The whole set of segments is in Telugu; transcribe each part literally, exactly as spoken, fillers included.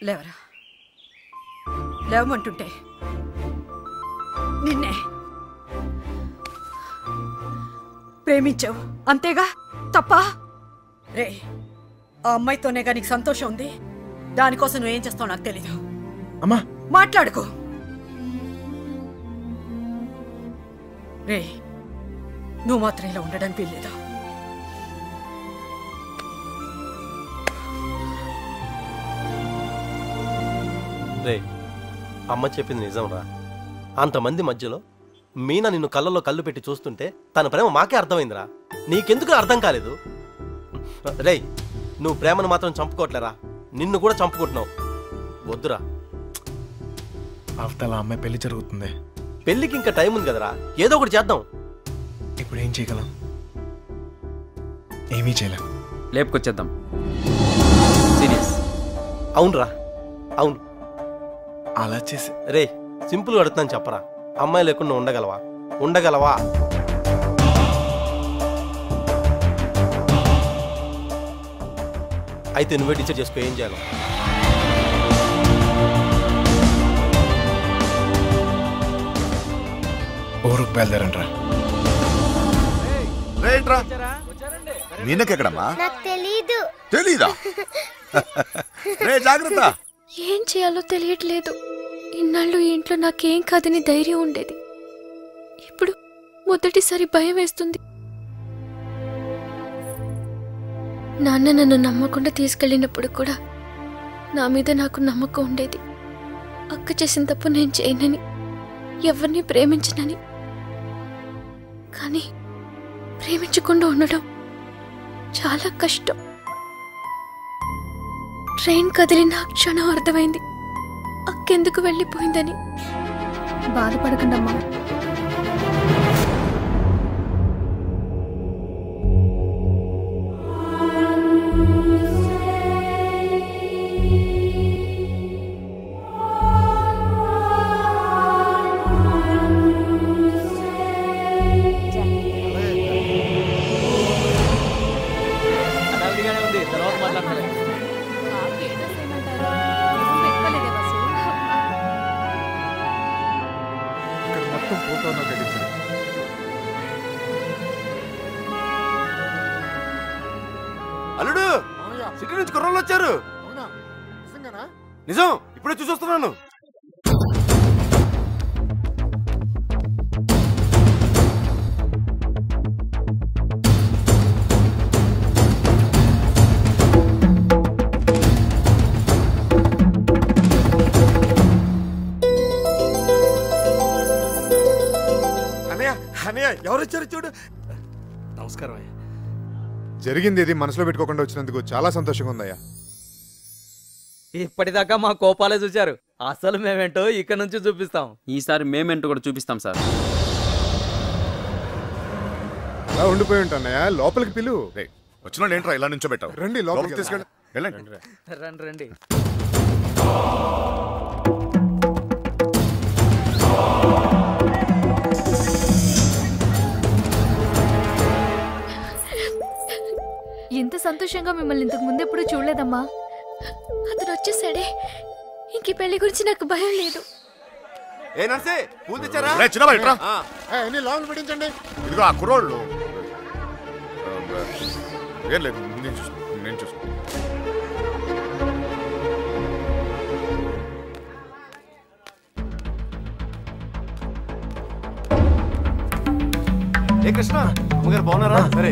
లేవరా, లేవమంటుంటే నిన్నే ప్రేమించావు అంతేగా, తప్ప? రే, ఆ అమ్మాయితోనేగా నీకు సంతోషం ఉంది. దానికోసం నువ్వేం చేస్తావు నాకు తెలీదు. అమ్మా మాట్లాడుకో. రే, నువ్వు మాత్రం ఇలా ఉండడానికి వీల్లేదు. రే, అమ్మ చెప్పింది నిజం రా. అంతమంది మధ్యలో మీనా నిన్ను కళ్ళలో కళ్ళు పెట్టి చూస్తుంటే తన ప్రేమ మాకే అర్థమైందిరా. నీకెందుకు అర్థం కాలేదు? రే, నువ్వు ప్రేమను మాత్రం చంపుకోవట్లేరా, నిన్ను కూడా చంపుకుంటున్నావు. వద్దురా. అవతల అమ్మాయి పెళ్లి జరుగుతుంది. పెళ్లికి ఇంకా టైం ఉంది కదరా, ఏదో ఒకటి చేద్దాం. ఇప్పుడు ఏం చేయగలం? ఏమీ చేయలేం. లేపుకొచ్చేద్దాం. సీరియస్. అవునరా, అవును. అలా చేసి రే, సింపుల్గా అడుగుతున్నాను చెప్పరా, అమ్మాయి లేకుండా ఉండగలవా? ఉండగలవా? అయితే నువ్వే డిసైడ్ చేసుకో ఏం చేయాలో. ఊరుకు బయలుదేరంట్రా. మీనకెక్కడమ్మా? నాకు తెలీదు. తెలీదా? రే జాగ్రత్త. ఏం చేయాలో తెలియట్లేదు. ఇన్నాళ్ళు ఈ ఇంట్లో నాకేం కాదని ధైర్యం ఉండేది. ఇప్పుడు మొదటిసారి భయం వేస్తుంది. నాన్న నన్ను నమ్మకుండా తీసుకెళ్ళినప్పుడు కూడా నా మీద నాకు నమ్మకం ఉండేది. అక్క చేసిన తప్పు నేను చేయనని, ఎవరిని ప్రేమించనని. కానీ ప్రేమించకుండా ఉండడం చాలా కష్టం. ట్రైన్ కదిలిన క్షణం అర్థమైంది అక్కెందుకు వెళ్ళిపోయిందని. బాధపడకండమ్మా. అల్లుడు, సిటీ నుంచి కుర్రోళ్ళు వచ్చారు. నిజం, ఇప్పుడే చూసొస్తున్నాను. అన్నయ్య, అన్నయ్య ఎవరు వచ్చారు చూడు. నమస్కారం అయ్యా. జరిగింది ఇది మనసులో పెట్టుకోకుండా వచ్చినందుకు చాలా సంతోషంగా ఉందయ్యా. ఇప్పటిదాకా మా కోపాలే చూశారు, అసలు మేమేంటో ఇక్కడ నుంచి చూపిస్తాం. ఈసారి మేమేంటో కూడా చూపిస్తాం సార్. అలా ఉండిపోయి ఉంటానయ్యా, లోపలికి పిలు. వచ్చిన ఏంట్రా ఇలా నుంచో పెట్టావు? రండి లోపలికి తీసుకెళ్ళి. రండి రండి. ఎంత సంతోషంగా మిమ్మల్ని ఇంతకు ముందు ఎప్పుడు చూడలేదమ్మా. అతను వచ్చేసాడే, ఇంక పెళ్లి గురించి నాకు భయం లేదు. ఏ నర్సే, పూలు తెచ్చారా? లోపల పెట్టించండి. ఇదిగో ఆ కుర్రోళ్ళు. ఏం లేదు, నేను చూసు నేను చూసు ఏ కృష్ణ, అమ్మగారు బాగున్నారా? సరే.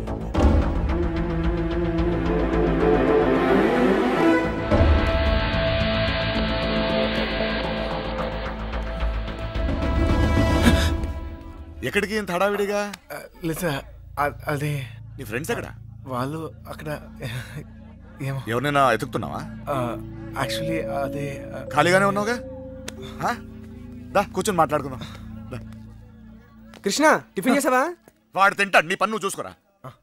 ఎక్కడికి ఇంత హడావిడిగా? లేదా అదే నీ ఫ్రెండ్స్ ఎక్కడ? వాళ్ళు అక్కడ. ఎవరినైనా ఎతుకుతున్నావా? యాక్చువల్లీ అదే ఖాళీగానే ఉన్నావుగా, దా కూర్చొని మాట్లాడుకుందాం. కృష్ణ, టిఫిన్ చేసావా? వాడు తింటాడు, నీ పన్ను చూసుకోరా.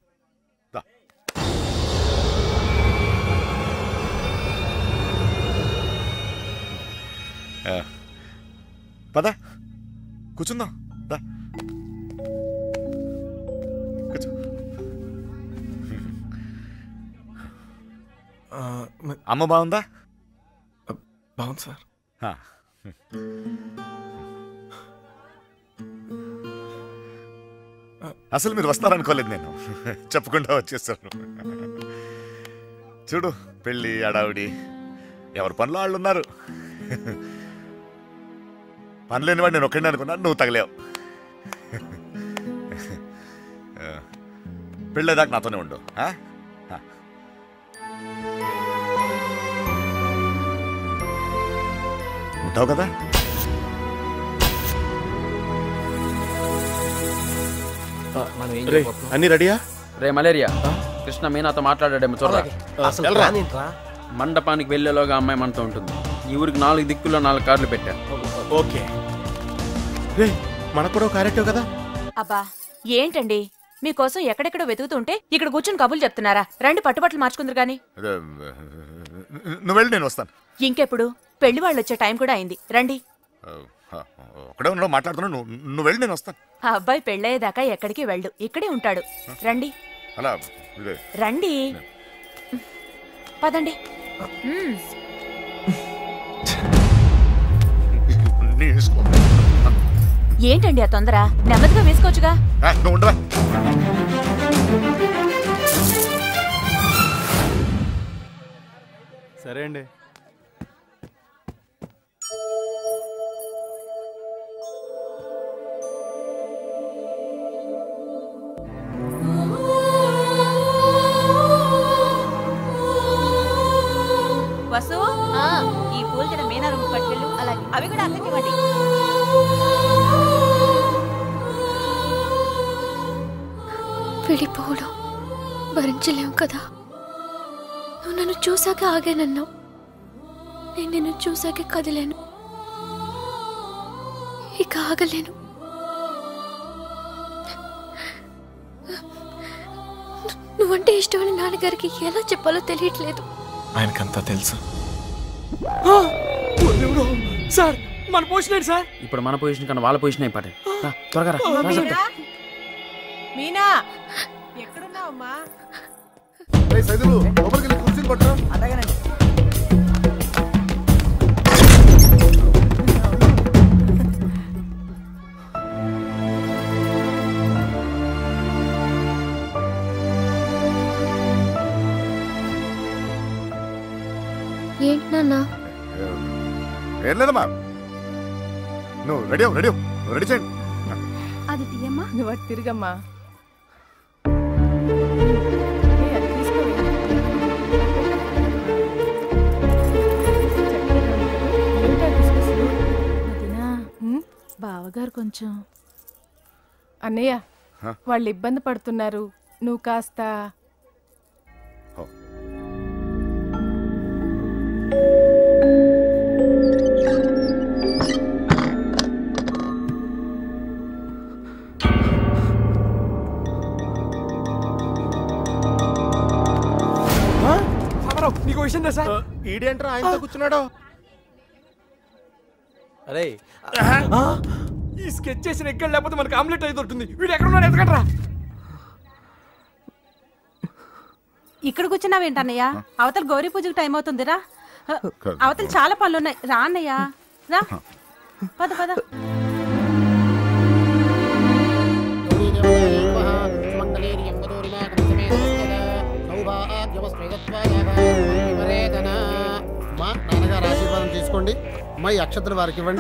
పద కూర్చుందాం. దా కూర్చో. అమ్మ బాగుందా? బాగుంది సార్. అసలు మీరు వస్తారనుకోలేదు నేను, చెప్పకుండా వచ్చేసాను. చూడు పెళ్ళి అడావిడి, ఎవరి పనిలో వాళ్ళు ఉన్నారు. పని లేనివాడు నేను ఒక్కడే అనుకున్నాను, నువ్వు తగలేవు. పెళ్ళేదాకా నాతోనే ఉండు. ఉంటావు కదా? అన్ని రెడీయా? రే మలేరియా, కృష్ణ మీనాతో మాట్లాడాడేమో చూడరా. అసలు ప్లాన్ ఏంట్రా? మండపానికి వెళ్లేలోగా అమ్మాయి మనతో ఉంటుంది. ఈ ఊరికి నాలుగు దిక్కుల్లో నాలుగు కార్లు పెట్టా. ఓకే రే, మనకు కూడా క్యారెక్టర్ కదా. అబ్బా ఏంటండి మీకోసం ఎక్కడెక్కడో వెతుకుతుంటే ఇక్కడ కూర్చుని కబుర్లు చెప్తున్నారా? రండి పట్టుబట్టలు మార్చుకుందరు గాని. నువ్వు వెళ్ళి నేను వస్తాను. ఇంకెప్పుడు? పెళ్లి వాళ్ళు వచ్చే టైం కూడా అయింది, రండి. ఒకడే ఉన్నావు మాట్లాడుతున్నా, నువ్వు నువ్వు వెళ్ళి నేను వస్తాను. ఆ అబ్బాయి పెళ్ళయ్యేదాకా ఎక్కడికి వెళ్ళు, ఇక్కడే ఉంటాడు. రండి అలా రండి, పదండి. ఏంటండి ఆ తొందర? నెమ్మదిగా వేసుకోవచ్చుగా. సరే అండి. వసు, ఈ పూల జడ మీనా రూమ్ పట్టుకెళ్ళు. అలాగే అవి కూడా అక్కడికి ఇవ్వండి. విడిపోవడం భరించలేవు కదా. నువ్వు నన్ను చూసాక ఆగానన్నావు, నేను నిన్ను చూసాక కదిలేను. ఇక ఆగలేను. నువ్వంటే ఇష్టమని నాన్నగారికి ఎలా చెప్పాలో తెలియట్లేదు. ఆయనకంతా తెలుసు సార్. మన పొజిషన్ సార్. ఇప్పుడు మన పొజిషన్ కన్నా వాళ్ళ పొజిషన్ అయిపోయి త్వరగా రా. మీనా ఎక్కడున్నావమ్మా? కూర్చుని కొట్టరా. అలాగేనండి. ఏంటి నాన్న? ఏం లేదమ్మా, నువ్వు రెడీ అవ్వు, రెడీ అవ్వు, రెడీ చేయండి. అది తీయమ్మా. నువ్వు అటు తిరిగమ్మా. బావగారు కొంచెం. అన్నయ్య వాళ్ళు ఇబ్బంది పడుతున్నారు, నువ్వు కాస్త. నీకు విషయం సార్. ఈడేంట్రా ఆయనతో కూర్చున్నాడు? అరే ఈ స్కెచ్ చేసిన ఎక్కడ లేకపోతే మనకి ఆమ్లెట్ అయితే దొరుకుతుంది. వీడు ఎక్కడ ఉన్నాడు? ఎదగట్రా. ఇక్కడ కూర్చున్నావేంటన్నయ్య? అవతల గౌరీ పూజకు టైం అవుతుందిరా. అవతల చాలా పనులు ఉన్నాయి, రా అన్నయ్య రా. పద పద. మా నాన్నగారు ఆశీర్వాదం తీసుకోండి. మా ఈ అక్షతలు వారికి ఇవ్వండి.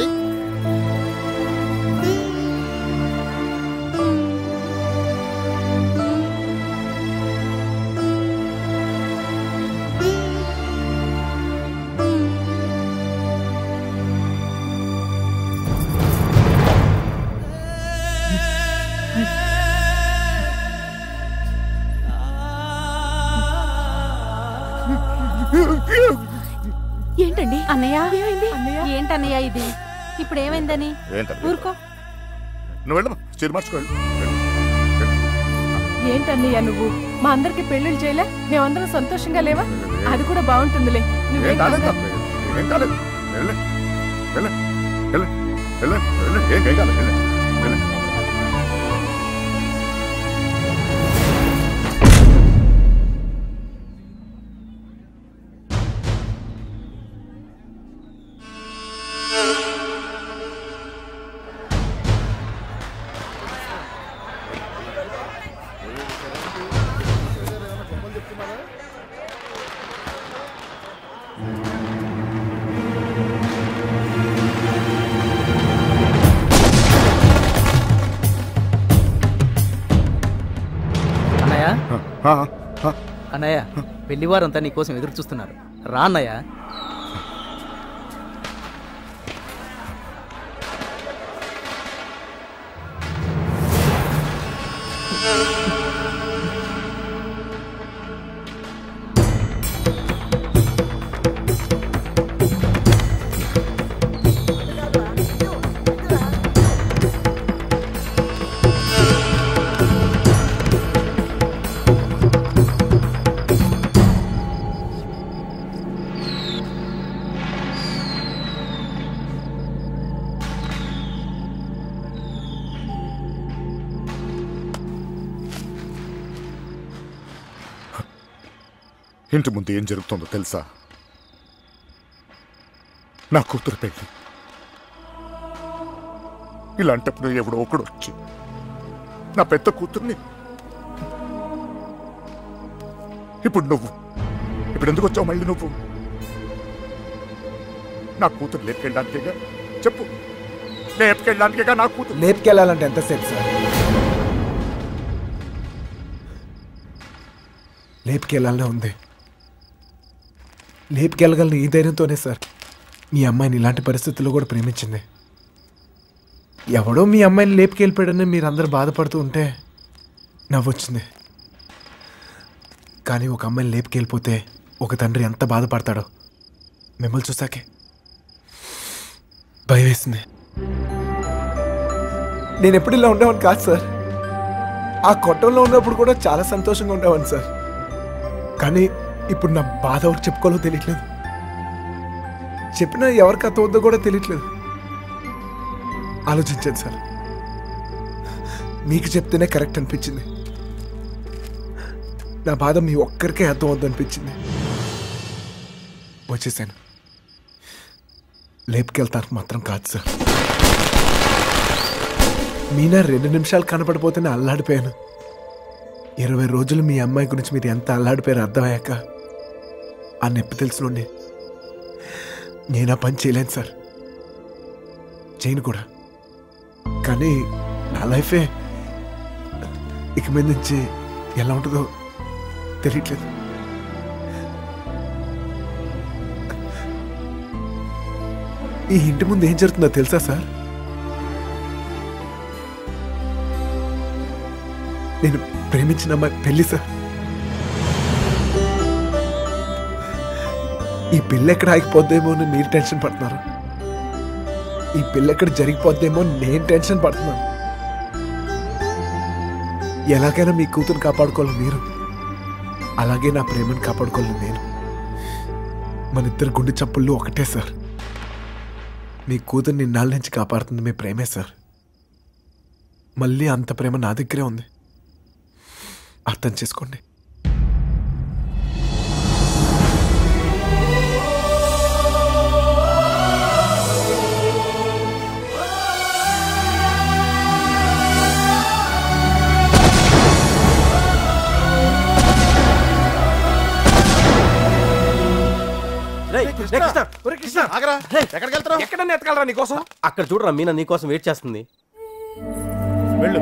ఏంటండి అన్నయ్య? ఏంటన్నయ్య ఇది? ఇప్పుడు ఏమైందని? ఊరుకో. నువ్వు వెళ్ళమ్మా, చీర మార్చుకోండి. ఏంటన్నయ్య నువ్వు? మా అందరికి పెళ్లిళ్ళు చేయలే, మేమందరం సంతోషంగా లేవా? అది కూడా బాగుంటుందిలే. ఏం కాలేదు, ఏం కాలేదు. వెళ్ళే వెళ్ళే వెళ్ళే వెళ్ళే వెళ్ళే ఏం కాలేదు. వెళ్ళే వెళ్ళే అన్నయ్య పెళ్లివారంతా నీకోసం ఎదురు చూస్తున్నారు, రా అన్నయ్య. ఇంటి ముందు ఏం జరుగుతుందో తెలుసా? నా కూతురు పెళ్ళి. ఇలాంటప్పుడు ఎవడో ఒకడు వచ్చి నా పెద్ద కూతుర్ని, ఇప్పుడు నువ్వు ఇప్పుడు ఎందుకు వచ్చావు మళ్ళీ? నువ్వు నా కూతురు లేపుకెళ్ళడానికేగా? చెప్పు, లేపుకెళ్ళడానికేగా నా కూతురు? లేపుకెళ్ళాలంటే ఎంతసేపు సార్? లేపుకెళ్ళాలనే ఉంది. లేపుకెళ్ళగలను ఈ ధైర్యంతోనే సార్ మీ అమ్మాయిని ఇలాంటి పరిస్థితుల్లో కూడా ప్రేమించింది. ఎవడో మీ అమ్మాయిని లేపుకెళ్ళిపోయాడని మీరందరూ బాధపడుతూ ఉంటే నవ్వొచ్చింది. కానీ ఒక అమ్మాయిని లేపుకెళ్ళిపోతే ఒక తండ్రి ఎంత బాధపడతాడో మిమ్మల్ని చూసాకే భయం వేసింది. నేను ఎప్పుడు ఇలా ఉండేవాడిని కాదు సార్. ఆ కొట్టంలో ఉన్నప్పుడు కూడా చాలా సంతోషంగా ఉండేవాడిని సార్. కానీ ఇప్పుడు నా బాధ ఎవరికి చెప్పుకోవాలో తెలియట్లేదు. చెప్పినా ఎవరికి అర్థమవుతుందో కూడా తెలియట్లేదు. ఆలోచించాను సార్, మీకు చెప్తేనే కరెక్ట్ అనిపించింది. నా బాధ మీ ఒక్కరికే అర్థం అవుద్దు అనిపించింది. వచ్చేసాను. లేపుకెళ్తానికి మాత్రం కాదు సార్. మీనా రెండు నిమిషాలు కనపడిపోతేనే అల్లాడిపోయాను. ఇరవై రోజులు మీ అమ్మాయి గురించి మీరు ఎంత అల్లాడిపోయారో అర్థమయ్యాక ఆ నొప్పి తెలుసునండి నేను ఆ పని చేయలేను సార్. చేయను కూడా. కానీ నా లైఫే ఇక మీద నుంచి ఎలా ఉంటుందో తెలియట్లేదు. ఈ ఇంటి ముందు ఏం జరుగుతుందో తెలుసా సార్? నేను ప్రేమించిన అమ్మాయి పెళ్లి సార్. ఈ పెళ్ళి ఎక్కడ ఆగిపోద్దేమో అని మీరు టెన్షన్ పడుతున్నారు. ఈ పెళ్ళి ఎక్కడ జరిగిపోద్దేమో నేను టెన్షన్ పడుతున్నాను. ఎలాగైనా మీ కూతురు కాపాడుకోవాలి మీరు, అలాగే నా ప్రేమను కాపాడుకోవాలి నేను. మన ఇద్దరు గుండె చప్పుళ్ళు ఒకటే సార్. మీ కూతురు నిన్నాళ్ళ నుంచి కాపాడుతుంది మీ ప్రేమే సార్. మళ్ళీ అంత ప్రేమ నా దగ్గరే ఉంది. అర్థం చేసుకోండి. ఎక్కడన్నా ఎత్తగలరా నీకోసం? అక్కడ చూడరా, మీనా నీకోసం వెయిట్ చేస్తుంది. వెళ్ళు.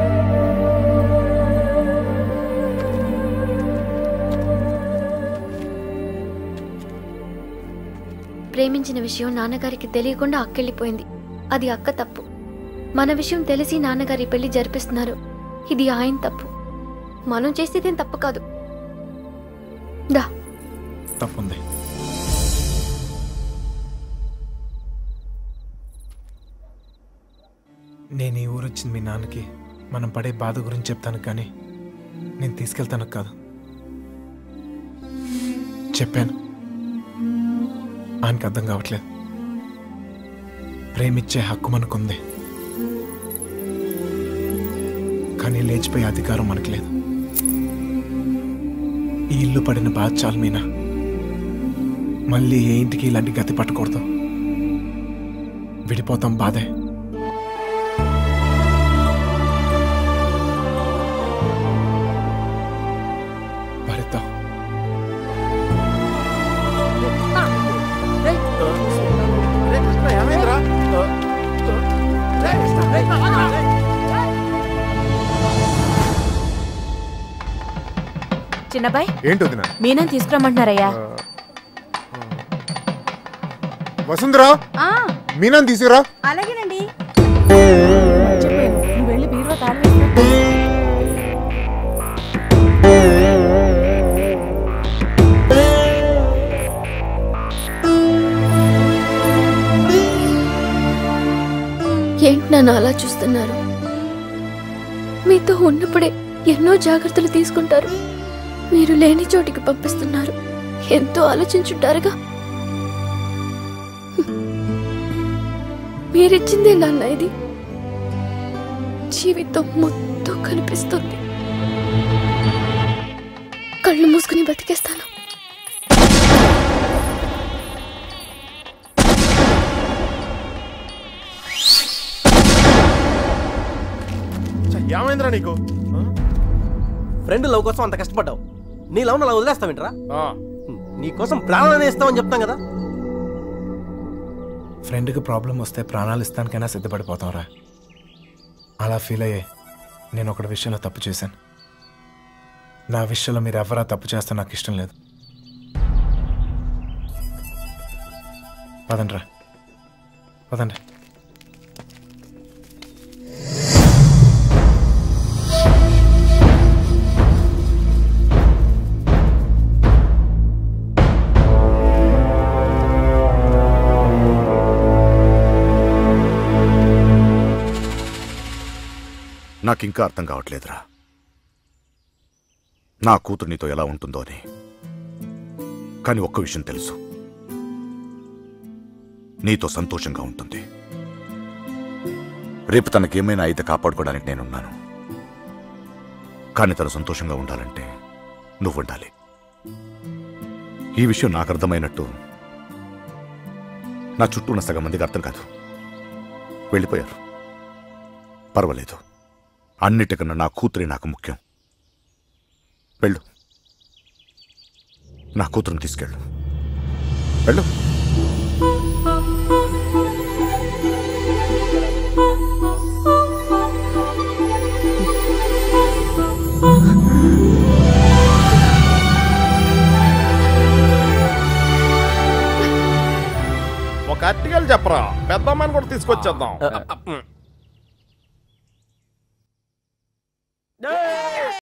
ప్రేమించిన విషయం నాన్నగారికి తెలియకుండా అక్కెళ్ళిపోయింది. అది అక్క తప్పు. మన విషయం తెలిసి నాన్నగారి పెళ్లి జరిపిస్తున్నారు. ఇది ఆయన తప్పు. మనం చేసేదేం తప్పు కాదు. దా తప్పుంది. నేను ఈ ఊరు వచ్చింది మీ నాన్నకి మనం పడే బాధ గురించి చెప్తాను, కానీ నేను తీసుకెళ్తాను కాదు. చెప్పాను, ఆయనకు అర్థం కావట్లేదు. ప్రేమిచ్చే హక్కు మనకుంది, కానీ లేచిపోయే అధికారం మనకు లేదు. ఈ ఇల్లు పడిన బాధ చాలు మీనా. మళ్ళీ ఏ ఇంటికి ఇలాంటి గతి పట్టకూడదు. విడిపోతాం, బాధే. భరిద్దాం. చిన్నబాయ్ ఏంటి వదినా? మీనని తీసుకురమ్మంటున్నారయ్యా. వసుంధరా ఆ, మీనాన్ని తీసుకురా. అలాగేనండి. నువ్వు వెళ్ళి బీరువా తాళం వేసుకో. ఏంటి నన్ను అలా చూస్తున్నారు? మీతో ఉన్నప్పుడే ఎన్నో జాగ్రత్తలు తీసుకుంటారు. మీరు లేని చోటికి పంపిస్తున్నారు. ఎంతో ఆలోచించుంటారుగా. మీరిచ్చిందే నాన్న ఇది. జీవితం మొత్తం కనిపిస్తుంది. కళ్ళు మూసుకుని బతికేస్తాను. ఏమైందిరా నీకు? ఫ్రెండ్ లవ్ కోసం అంత కష్టపడ్డావు. నీ లవ్ అలా వదిలేస్తావేంట్రా? నీ కోసం ప్రాణాలనే ఇస్తామని చెప్తాం కదా. ఫ్రెండ్కి ప్రాబ్లం వస్తే ప్రాణాలు ఇస్తానికైనా సిద్ధపడిపోతాంరా. అలా ఫీల్ అయ్యే నేను ఒకటి విషయంలో తప్పు చేశాను. నా విషయంలో మీరు ఎవరా తప్పు చేస్తే నాకు ఇష్టం లేదు. పదండ్రా, పదండి. నాకింకా అర్థం కావట్లేదురా నా కూతురు నీతో ఎలా ఉంటుందో అని. కానీ ఒక్క విషయం తెలుసు, నీతో సంతోషంగా ఉంటుంది. రేపు తనకేమైనా అయితే కాపాడుకోవడానికి నేనున్నాను. కానీ తను సంతోషంగా ఉండాలంటే నువ్వు ఉండాలి. ఈ విషయం నాకు అర్థమైనట్టు నా చుట్టూ ఉన్న సగం మందికి అర్థం కాదు. వెళ్ళిపోయారు. పర్వాలేదు, అన్నిటికన్నా నా కూతురే నాకు ముఖ్యం. వెళ్ళు, నా కూతురుని తీసుకెళ్ళు. వెళ్ళు. ఒక అట్టికలు చెప్పరా, పెద్దమ్మని కూడా తీసుకొచ్చేద్దాం.